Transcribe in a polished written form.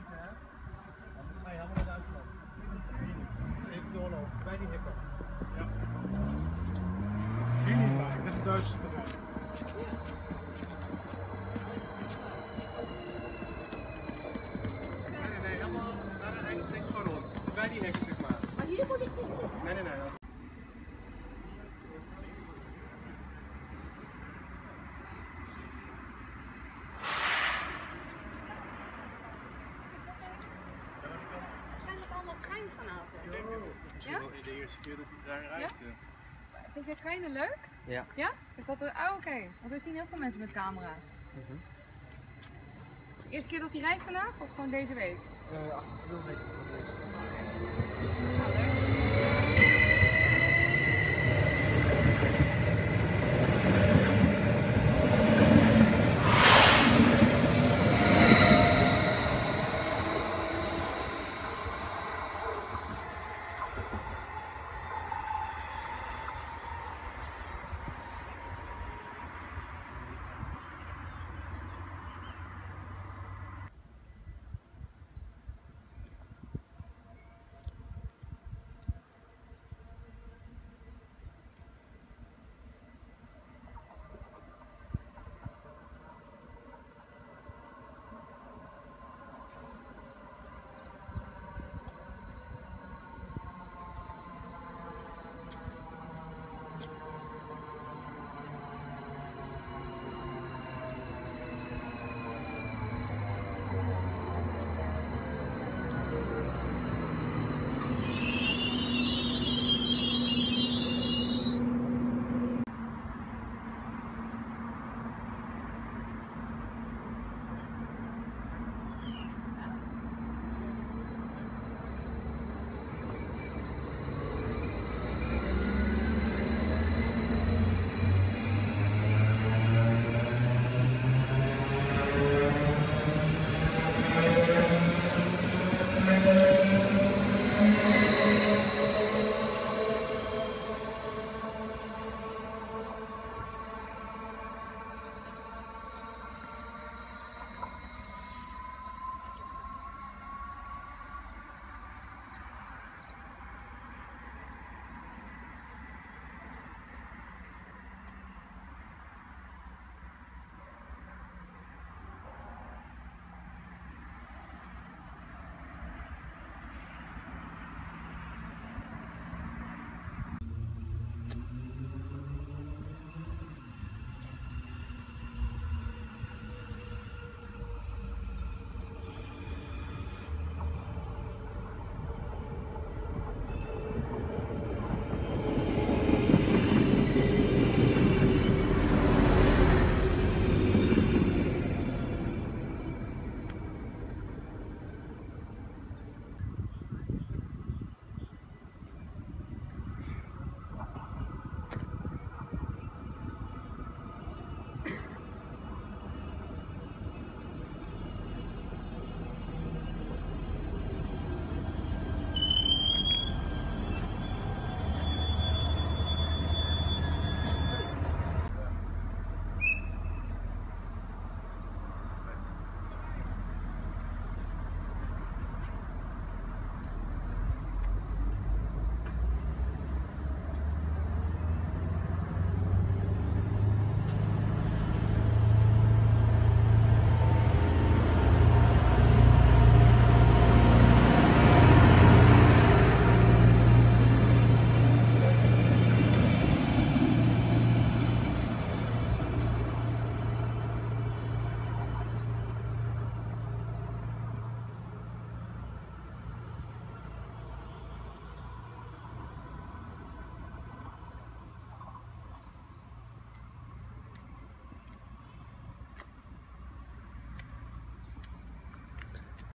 beetje, hè? Anders ga je helemaal naar Duitsland. Dus even doorlopen, bij die hekken. Ja. Hier niet bij, dat is Duitse terrein. Nee, helemaal naar de eind van rond. Bij die hekken, zeg maar. Maar hier moet ik niet zitten. Nee. Zijn dat allemaal treinfanaten? Ik denk het. Misschien wel de eerste keer dat die trein rijdt. Vind je treinen leuk? Ja. Ja? Is dat oh, oké. Want we zien heel veel mensen met camera's. Eerste keer dat hij rijdt vandaag of gewoon deze week? 8 kilometer van deze.